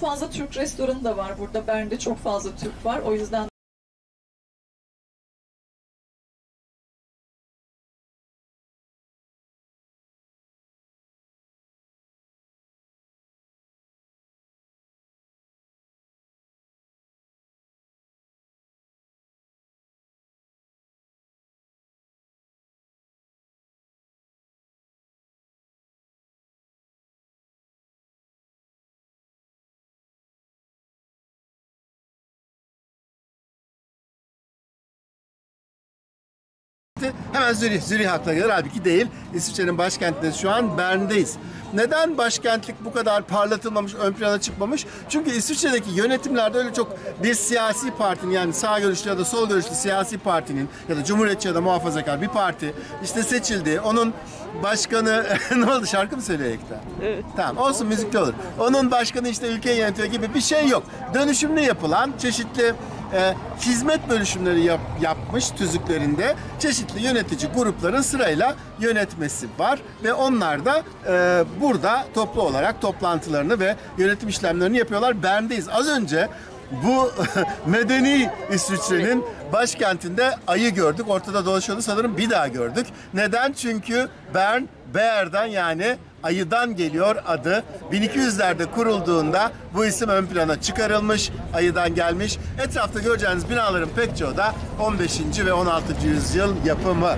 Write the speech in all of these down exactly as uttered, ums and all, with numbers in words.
fazla Türk restoranı da var burada. Bern'de çok fazla Türk var. O yüzden hemen Zürih, Zürih aklına gelir. Halbuki değil. İsviçre'nin başkentinde şu an Bern'deyiz. Neden başkentlik bu kadar parlatılmamış, ön plana çıkmamış? Çünkü İsviçre'deki yönetimlerde öyle çok bir siyasi partinin, yani sağ görüşlü ya da sol görüşlü siyasi partinin ya da cumhuriyetçi ya da muhafazakar bir parti işte seçildi. Onun başkanı ne oldu, şarkı mı söylüyor Ekta? evet. Tamam, olsun, müzikli olur. Onun başkanı işte ülkeyi yönetiyor gibi bir şey yok. Dönüşümlü yapılan çeşitli e, hizmet bölüşümleri yap, yapmış tüzüklerinde çeşitli yönetici grupların sırayla yönetmesi var ve onlar da e, burada toplu olarak toplantılarını ve yönetim işlemlerini yapıyorlar. Bern'deyiz. Az önce bu medeni İsviçre'nin başkentinde ayı gördük. Ortada dolaşıyordu, sanırım bir daha gördük. Neden? Çünkü Bern, Bear'dan, yani ayıdan geliyor adı. bin iki yüzlerde kurulduğunda bu isim ön plana çıkarılmış, ayıdan gelmiş. Etrafta göreceğiniz binaların pek çoğu da on beşinci ve on altıncı yüzyıl yapımı.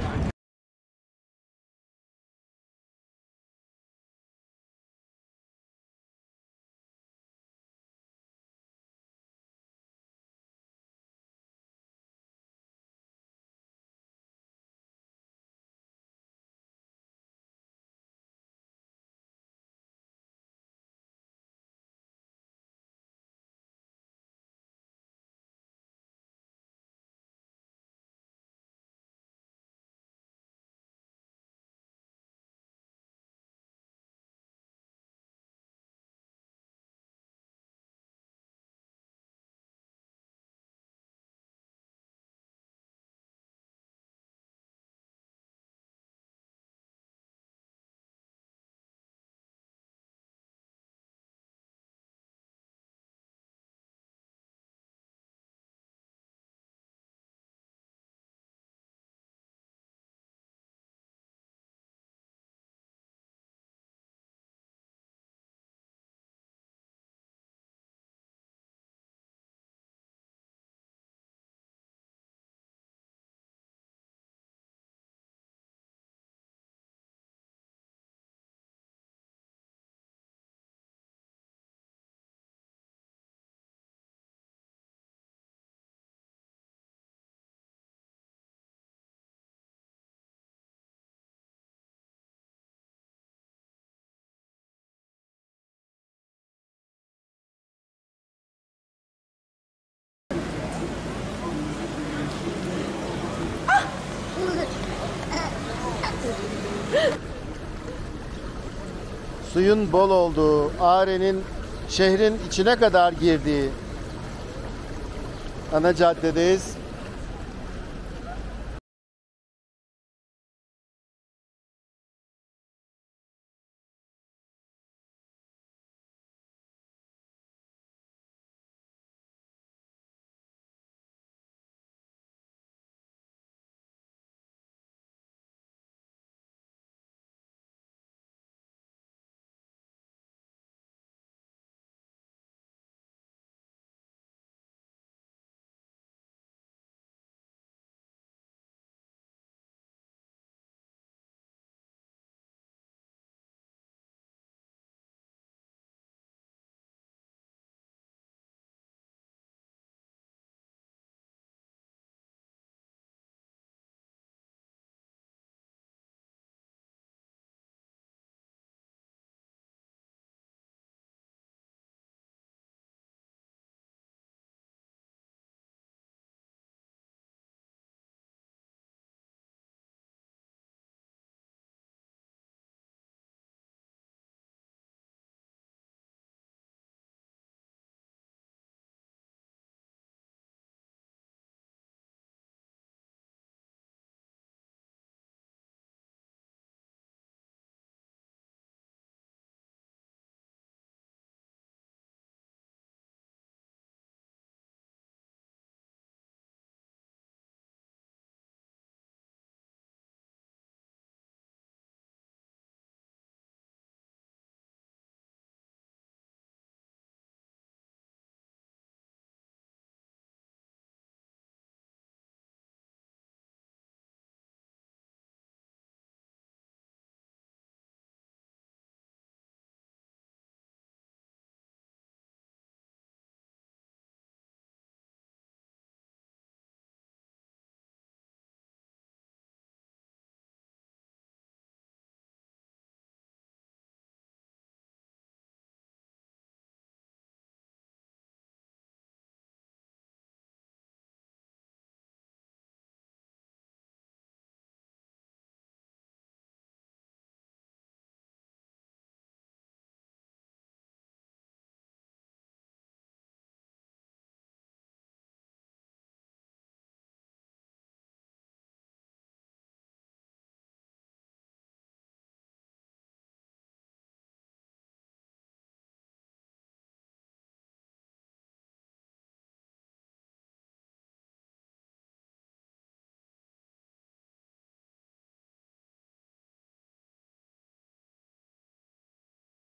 Suyun bol olduğu, Are'nin şehrin içine kadar girdiği ana caddedeyiz.